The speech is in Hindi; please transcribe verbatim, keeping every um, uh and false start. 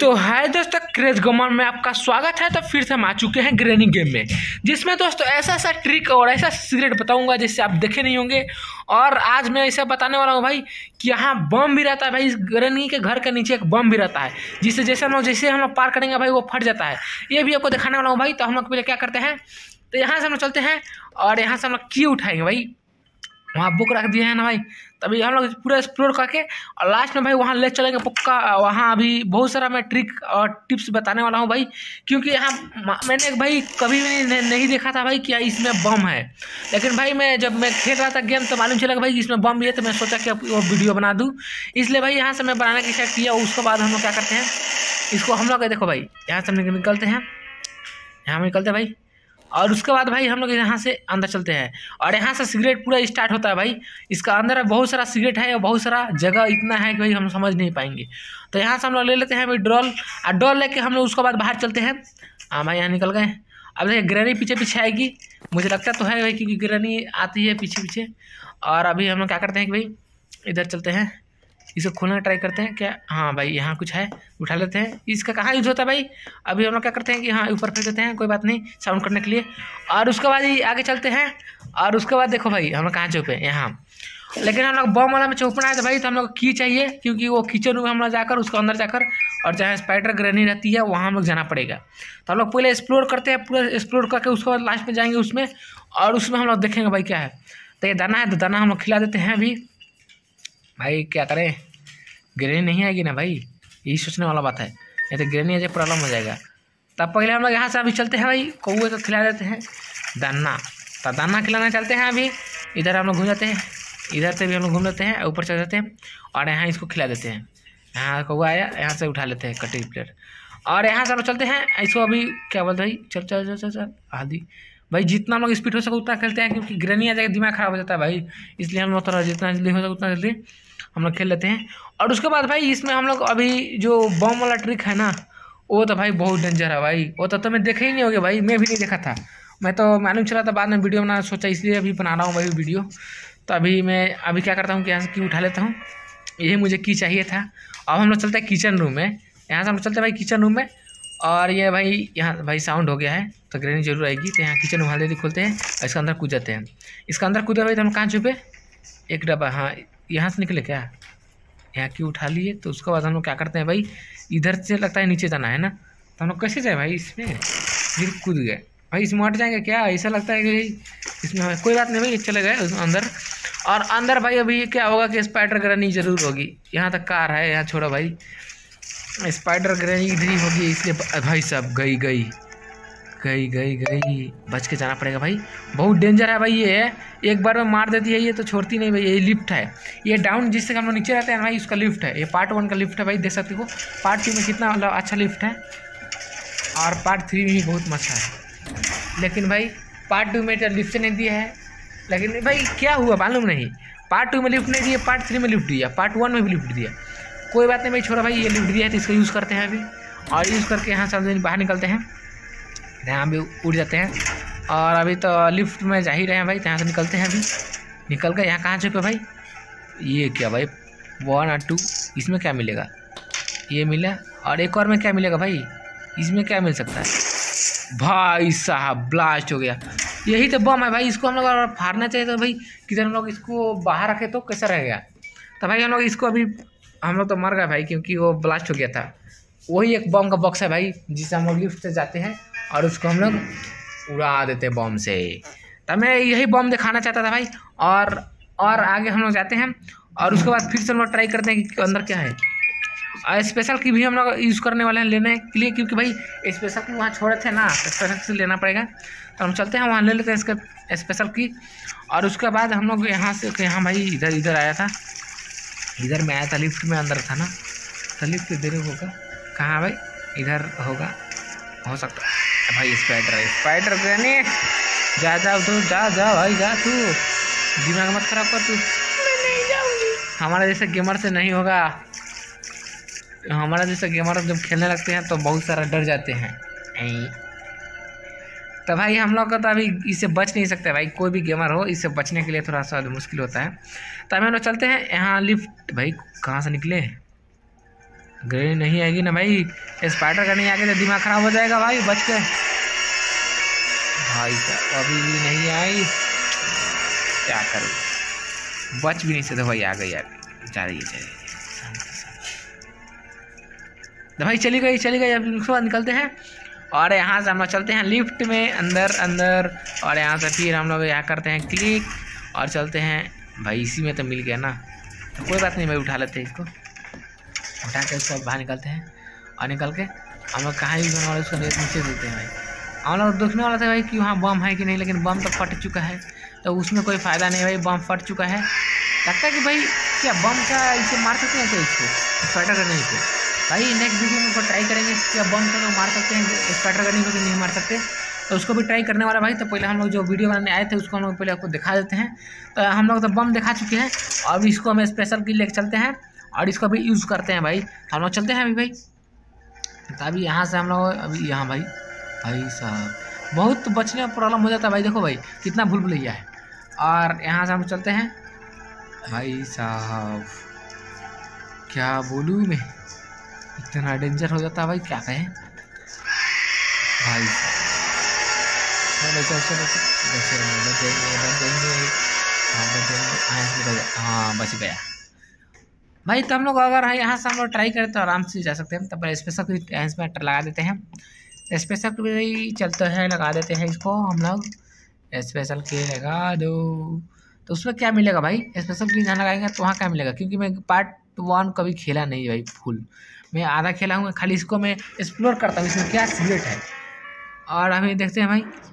तो हाय दोस्तों, क्रेज गेमर में आपका स्वागत है। तो फिर से हम आ चुके हैं ग्रैनी गेम में, जिसमें दोस्तों ऐसा ऐसा ट्रिक और ऐसा सीक्रेट बताऊंगा जिससे आप देखे नहीं होंगे। और आज मैं ऐसा बताने वाला हूँ भाई कि यहाँ बम भी रहता है भाई। इस ग्रैनी के घर के नीचे एक बम भी रहता है, जिससे जैसे हम लोग जैसे हम लोग पार करेंगे भाई वो फट जाता है। ये भी आपको दिखाने वाला हूँ भाई। तो हम लोग पहले क्या करते हैं, तो यहाँ से हम लोग चलते हैं और यहाँ से हम लोग की उठाएंगे भाई। वहाँ बुक रख दिए हैं ना भाई, तभी हम लोग पूरा एक्सप्लोर करके और लास्ट में भाई वहाँ ले चलेंगे पक्का। वहाँ अभी बहुत सारा मैं ट्रिक और टिप्स बताने वाला हूँ भाई, क्योंकि यहाँ मैंने भाई कभी भी नहीं, नहीं देखा था भाई कि इसमें बम है। लेकिन भाई मैं जब मैं खेल रहा था गेम तो मालूम चला भाई इसमें बम भी है, तो मैं सोचा कि वो वीडियो बना दूँ। इसलिए भाई यहाँ से मैं बनाने की स्टार्ट किया। उसके बाद हम लोग क्या करते हैं, इसको हम लोग देखो भाई यहाँ से निकलते हैं, यहाँ निकलते हैं भाई। और उसके बाद भाई हम लोग यहाँ से अंदर चलते हैं और यहाँ से सिगरेट पूरा स्टार्ट होता है भाई। इसका अंदर बहुत सारा सिगरेट है और बहुत सारा जगह इतना है कि भाई हम समझ नहीं पाएंगे। तो यहाँ से हम लोग ले लेते हैं भाई ड्रॉल, और ड्रॉल लेके हम लोग उसके बाद बाहर चलते हैं। हाँ भाई यहाँ निकल गए। अब देखिए ग्रैनी पीछे पीछे आएगी, मुझे लगता तो है भाई, क्योंकि ग्रैनी आती है पीछे पीछे। और अभी हम लोग क्या करते हैं कि भाई इधर चलते हैं, इसे खोलने का ट्राई करते हैं क्या। हाँ भाई यहाँ कुछ है, उठा लेते हैं। इसका कहाँ यूज होता है भाई, अभी हम लोग क्या करते हैं कि हाँ ऊपर फेंक देते हैं, कोई बात नहीं, साउंड करने के लिए। और उसके बाद ही आगे चलते हैं। और उसके बाद देखो भाई हम लोग कहाँ चौपे, यहाँ। लेकिन हम लोग बम वाला में चौपना है तो भाई तो हम लोग की चाहिए, क्योंकि वो किचन रूम हम लोग जाकर उसके अंदर जाकर और जहाँ स्पाइडर ग्रैनी रहती है वहाँ हम लोग जाना पड़ेगा। तो हम लोग पहले एक्सप्लोर करते हैं, पूरा एक्सप्लोर करके उसके बाद लास्ट में जाएंगे उसमें, और उसमें हम लोग देखेंगे भाई क्या है। तो ये दाना है, तो दाना हम लोग खिला देते हैं अभी। भाई क्या करें, ग्रैनी नहीं आएगी ना भाई, यही सोचने वाला बात है। नहीं तो ग्रैनी आ जाए प्रॉब्लम हो जाएगा। तब पहले हम लोग यहाँ से अभी चलते हैं भाई, कौवे को खिला देते हैं दाना। तो दाना खिलाना चलते हैं अभी। इधर हम लोग घूम जाते हैं, इधर से भी हम लोग घूम लेते हैं, ऊपर चल जाते हैं और यहाँ इसको खिला देते हैं। यहाँ कौवा आया, यहाँ से उठा लेते हैं कटिंग प्लेट। और यहाँ से हम लोग चलते हैं, इसको अभी क्या बोलते भाई, चल चल चल चल चल आदि भाई। जितना हम लोग स्पीड हो सके उतना खेलते हैं, क्योंकि ग्रैनी आ जाएगा दिमाग खराब हो जाता है भाई। इसलिए हम लोग थोड़ा जितना जल्दी हो सके उतना जल्दी हम लोग खेल लेते हैं। और उसके बाद भाई इसमें हम लोग अभी जो बम वाला ट्रिक है ना, वो तो भाई बहुत डेंजर है भाई। वो तो तुम्हें देखे ही नहीं होगे भाई, मैं भी नहीं देखा था। मैं तो मालूम चला था बाद में वीडियो बनाना सोचा, इसलिए अभी बना रहा हूँ भाई वीडियो। तो अभी मैं अभी क्या करता हूँ कि यहाँ से की उठा लेता हूँ, यही मुझे की चाहिए था। अब हम लोग चलते हैं किचन रूम में। यहाँ से हम लोग चलते हैं भाई किचन रूम में। और ये भाई यहाँ भाई साउंड हो गया है, तो ग्रैनी जरूर आएगी। तो यहाँ किचन रूम जल्दी खोलते हैं और इसका अंदर कूद जाते हैं। इसका अंदर कूदे भाई तो हम कहाँ छुपे, एक डब्बा, हाँ यहाँ से निकले क्या, यहाँ की उठा लिए। तो उसके बाद हम लोग क्या करते हैं भाई, इधर से लगता है नीचे जाना है ना। तो हम लोग कैसे जाए भाई, इसमें फिर कूद गए भाई। इसमें हट जाएंगे क्या, ऐसा लगता है कि भाई इसमें कोई बात नहीं भाई, चले गए अंदर। और अंदर भाई अभी क्या होगा कि स्पाइडर ग्रैनी जरूर होगी। यहाँ तक कार है, यहाँ छोड़ो भाई, स्पाइडर ग्रैनी इधर ही होगी। इसलिए भाई साहब गई गई गई गई गई बच के जाना पड़ेगा भाई। बहुत डेंजर है भाई ये, एक बार में मार देती है ये तो छोड़ती नहीं भाई। ये लिफ्ट है, ये डाउन जिससे हम लोग नीचे रहते हैं भाई, उसका लिफ्ट है। ये पार्ट वन का लिफ्ट है भाई, देख सकते हो। पार्ट टू में कितना मतलब अच्छा लिफ्ट है, और पार्ट थ्री में भी बहुत अच्छा है। लेकिन भाई पार्ट टू में तो लिफ्ट नहीं दिया है। लेकिन भाई क्या हुआ मालूम नहीं, पार्ट टू में लिफ्ट नहीं दिया, पार्ट थ्री में लिफ्ट दिया, पार्ट वन में भी लिफ्ट दिया। कोई बात नहीं भाई, छोड़ा भाई, ये लिफ्ट दिया है तो इसका यूज़ करते हैं अभी। और यूज़ करके यहाँ से बाहर निकलते हैं, यहाँ भी उड़ जाते हैं। और अभी तो लिफ्ट में जा ही रहे हैं भाई, तो यहाँ से निकलते हैं अभी। निकल कर यहाँ कहाँ छुपे भाई, ये क्या भाई, वन और टू, इसमें क्या मिलेगा, ये मिला। और एक और में क्या मिलेगा भाई, इसमें क्या मिल सकता है भाई साहब, ब्लास्ट हो गया। यही तो बम है भाई, इसको हम लोग अगर फाड़ना चाहिए तो भाई किधर हम लोग इसको बाहर रखे तो कैसा रहेगा। तो भाई हम लोग इसको अभी, हम लोग तो मर गए भाई, क्योंकि वो ब्लास्ट हो गया था। वही एक बम का बॉक्स है भाई, जिससे हम लोग लिफ्ट से जाते हैं और उसको हम लोग उड़ा देते हैं बम से। तो मैं यही बम दिखाना चाहता था भाई। और और आगे हम लोग जाते हैं और उसके बाद फिर से हम लोग ट्राई करते हैं कि अंदर क्या है। और स्पेशल की भी हम लोग यूज़ करने वाले हैं लेने के लिए, क्योंकि भाई स्पेशल की वहाँ छोड़े थे ना, तो स्पेशल से लेना पड़ेगा। तो हम चलते हैं वहाँ ले लेते हैं इसका स्पेशल की। और उसके बाद हम लोग यहाँ से यहाँ भाई इधर इधर आया था, इधर में आया था, लिफ्ट में अंदर था ना। तो लिफ्ट इधर होगा कहाँ भाई, इधर होगा, हो सकता है भाई। स्पाइडर है, स्पाइडर ग्रैनी, जा जा तू, जा जा भाई जा, तू दिमाग मत खराब कर तू। मैं नहीं जाऊंगी, हमारा जैसे गेमर से नहीं होगा। हमारा जैसे गेमर जब खेलने लगते हैं तो बहुत सारा डर जाते हैं। तो भाई हम लोग का तो अभी इससे बच नहीं सकते भाई, कोई भी गेमर हो इससे बचने के लिए थोड़ा सा मुश्किल होता है। तो हम लोग चलते हैं यहाँ लिफ्ट, भाई कहाँ से निकले, ग्रेनेड नहीं आएगी ना भाई, स्पाइडर का नहीं आगे तो दिमाग खराब हो जाएगा भाई। बच के भाई साहब अभी भी नहीं आई, क्या करूँ, बच भी नहीं सकते भाई। आ गई आ गई, जा रही है जा रही है भाई, चली गई चली गई। अब उसके बाद निकलते हैं और यहाँ से हम लोग चलते हैं लिफ्ट में अंदर अंदर, और यहाँ से फिर हम लोग यहाँ करते हैं क्लिक और चलते हैं भाई। इसी में तो मिल गया ना, तो कोई बात नहीं भाई, उठा लेते हैं इसको, उठा के उसको बाहर निकलते हैं। और निकल के हम लोग कहाँ यूज़ करने वाले उसको नीचे देते हैं भाई। हम लोग देखने वाला था भाई कि वहाँ बम है कि नहीं, लेकिन बम तो फट चुका है, तो उसमें कोई फ़ायदा नहीं भाई, बम फट चुका है। लगता है कि भाई क्या बम का इसे मार सकते हैं क्या, इसको स्पाइडर गन को भाई। नेक्स्ट वीडियो में उसको ट्राई करेंगे क्या बम का मार सकते हैं स्पाइडर गन को कि नहीं मार सकते, तो उसको भी ट्राई करने वाला भाई। तो पहले हम लोग जो वीडियो बनाने आए थे उसको हम लोग पहले आपको दिखा देते हैं। तो हम लोग तो बम दिखा चुके हैं, अब इसको हम स्पेशल के लेकर चलते हैं और इसको भी यूज़ करते हैं भाई। हम लोग चलते हैं अभी भाई। तो अभी यहाँ से हम लोग अभी यहाँ भाई भाई साहब बहुत बचने में प्रॉब्लम हो जाता है भाई। देखो भाई कितना भूल भुलैया है। और यहाँ से हम चलते हैं भाई साहब, क्या बोलूँ मैं, इतना डेंजर हो जाता है भाई, क्या कहें भाई। हाँ बच गया भाई। तो हम लोग अगर यहाँ से हम लोग ट्राई करें तो आराम से जा सकते हैं। तब स्पेशल इंस्पेक्टर लगा देते हैं, स्पेशल भी चलते हैं, लगा देते हैं इसको हम लोग। स्पेशल के लगा दो, तो उसमें क्या मिलेगा भाई, स्पेशल क्लीन जहाँ लगाएंगे तो वहाँ क्या मिलेगा, क्योंकि मैं पार्ट वन कभी खेला नहीं भाई फुल, मैं आधा खेला हूँ, खाली इसको मैं एक्सप्लोर करता हूँ इसमें क्या सीक्रेट है। और अभी देखते हैं भाई